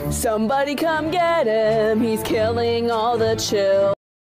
Somebody come get him, he's killing all the children.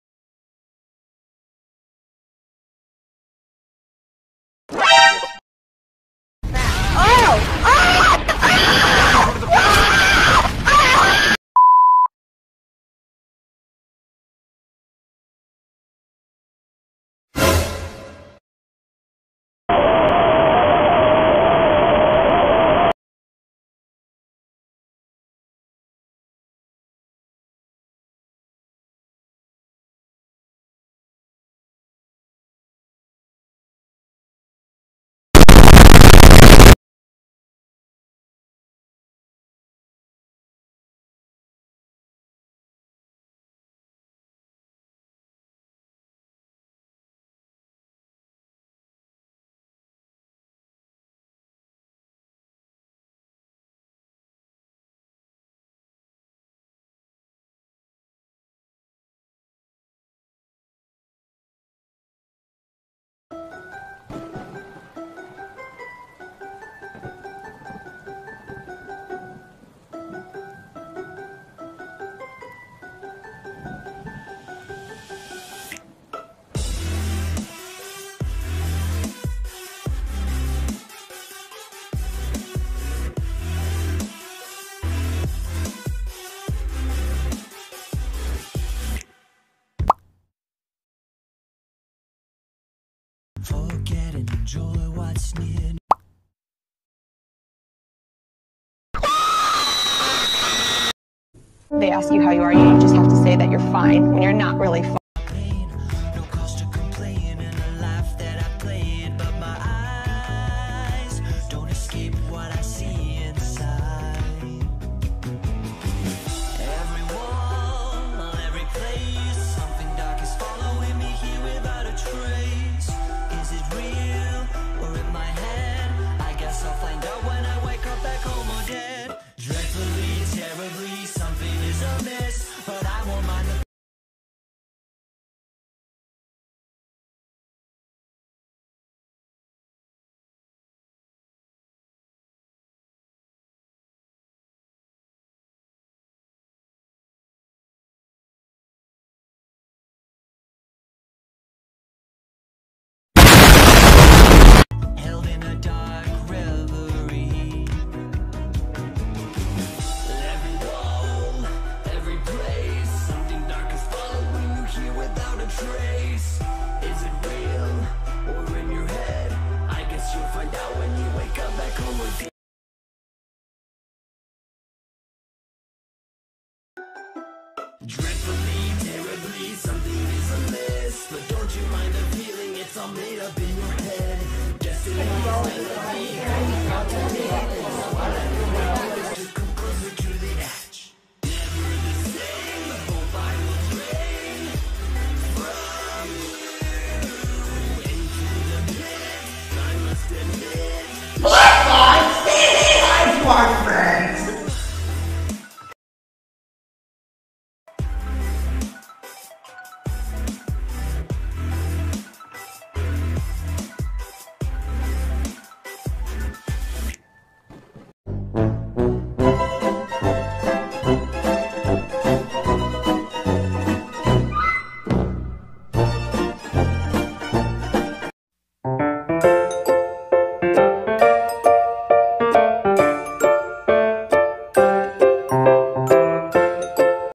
Forget and enjoy what's near. They ask you how you are, you just have to say that you're fine when you're not really fine. No cause to complain in a life that I played, but my eyes don't escape what I see inside. Every wall, every place, something dark is following me here without a trace. Is it real or in my head? I guess I'll find out when I wake up back home or dead. Dreadfully, terribly, something is amiss, but I won't mind the held in a dark reverie. Every wall, every place, something dark is following you here without a trace. Is it real or in your head? I guess you'll find out when you wake up back home again. Dreadfully, terribly, something is amiss, but don't you mind the feeling, it's all made up in